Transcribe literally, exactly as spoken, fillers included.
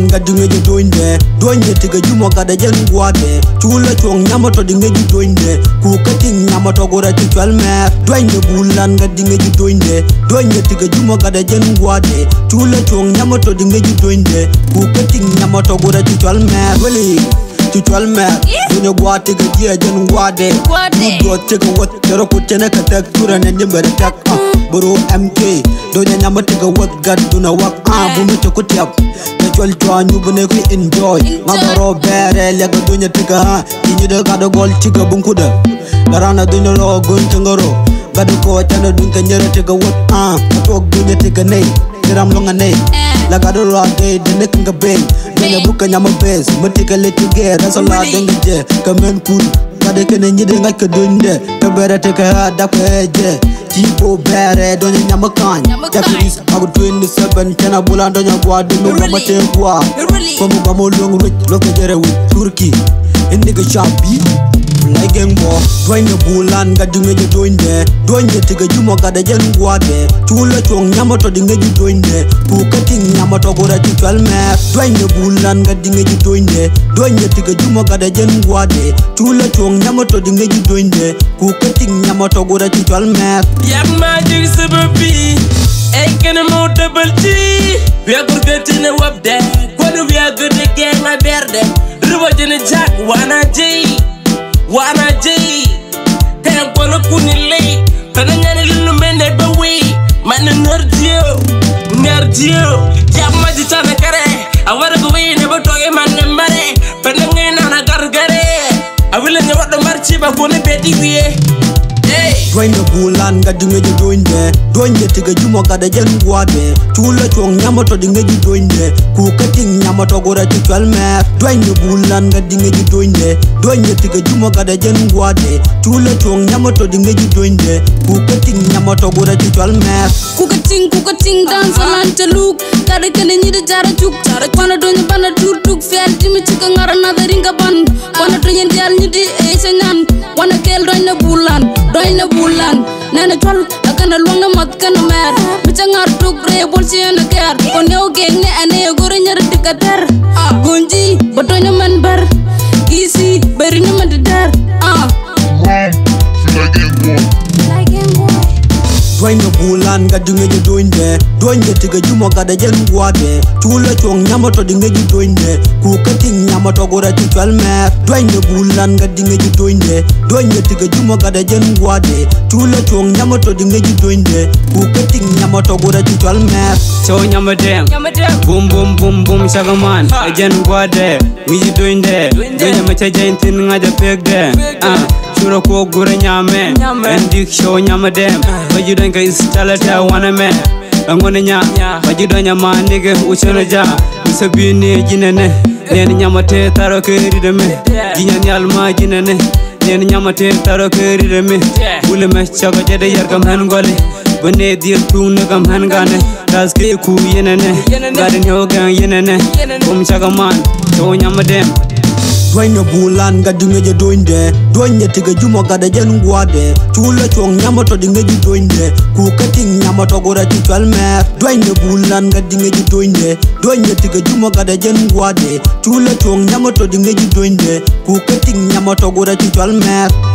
gadingeji doinde doinde tiga jumo kada jen guade chula chong nyama to dingeji doinde ku kating nyama to gora ti chalme doinde bulan gadingeji doinde doinde tiga jumo kada jen guade chula chong nyama to dingeji doinde ku kating nyama to gora ti chalme wali ti chalme dunyo guate ga dia jen guade do tiga wat tero ku tene ka tak tura ne nyimbe tak bro mk donya nyama tiga wat gad duna wak ah bu mi to ku tiap chol chwa ñu bu ne ko enjoy ngaro bere le ga dunya tiga ha ñu de ga do gol tiga bunku da garana dunya lo gon tangaro ga do ko tane dun ka ñere tiga wat ah tok dunya tiga ne ram lo nga ne la ga do ra de de nek nga be dunya bu ka ñama bes ma tiga le tiga da so la de nga je ka men kul ga de kene ñi de nga ka dunde ka bere tiga ha da ko je Tipo bere donya nyama kan Japanese aku twenty-seven Kena bulan donya gua dulu mama te gua Kamu kamu long rich Loke jere with Turkey Ini ke Shabi Like gang bo Donya bulan gadi ngeje doinde Donya tiga jumo gada jen gua de Chula chong nyama to di ngeje doinde Ku kating nyama to gora ti chalme Donya bulan gadi ngeje doinde Donya tiga jumo gada jen gua de Chula chong nyama to di ngeje doinde Ku kating nyama to gora ti chalme Yang majik sebebi Eken mo double G We are gurgetine wabde Kwanu we are good again my berde Ruba jene jack wana J Wana J Kaya kwanu kuni lay Kana nyani lulu mende bawi Mana nerdio Nerdio Jak maji chana kare Awara kuwi nebo toge mane mare Penengi nana gargare Awile nyewado marchi bakune bedi wiye Doinde bulan gadi ngeji doinde Doinde tiga jumo gada jen guade Chula chong nyama to di ngeji doinde Ku kating nyama to gora ti chalme Doinde bulan gadi ngeji doinde Doinde tiga jumo gada jen guade Chula chong nyama to di ngeji doinde Ku kating nyama to gora ti chalme Ku kating ku kating dance lante look Kada kene nyide jara chuk Jara kwana donya bana tur tuk Fial jimi chika ngara nada ringa ban Kwana donya dial nyidi eisa nyan Wana kel doine bulan Doine bulan Nene chol akana luanga mat kana mer Bicha ngar tuk re bolsi ena ker Konyo geng ne ane gore nyar dikater Gunji bodonya man bar Isi beri ne man dar Ah Mom, feel like game boy Like game boy Doinde bulan gadi ngeji doinde Doinde tiga jumo gada jen guade Chula chong nyama to di ngeji doinde Ku kating nyama to gora ti chalme Doinde bulan gadi ngeji doinde Doinde tiga jumo gada jen guade Chula chong nyama to di ngeji doinde Ku kating nyama to gora ti chalme So nyama dem Boom boom boom boom shagaman Jen guade Ngeji doinde Doinde macha jen tin ngaja pek de Ah Shura ko gura nyame Endik show nyama dem Bajudan ka istalata wana me Angone nya Bajudan nyama nige uchana ja Misabini jinene Nene nyama te taro keri de me Jinyan yalma jinene Nene nyama te taro keri de me Ule me chaga jade yargam hen gole Bane dir tung nagam hen gane Razke ku yenene Garin hogan yenene Kum chaga man So nyama dem Doinde bulan gadi ngeji doinde Doinde tiga jumo gada jen guade Chula chong nyama to di ngeji doinde Ku kating nyama to gora ti chalme Doinde bulan gadi ngeji doinde Doinde tiga jumo gada jen guade Chula chong nyama to di ngeji doinde Ku kating nyama to gora ti chalme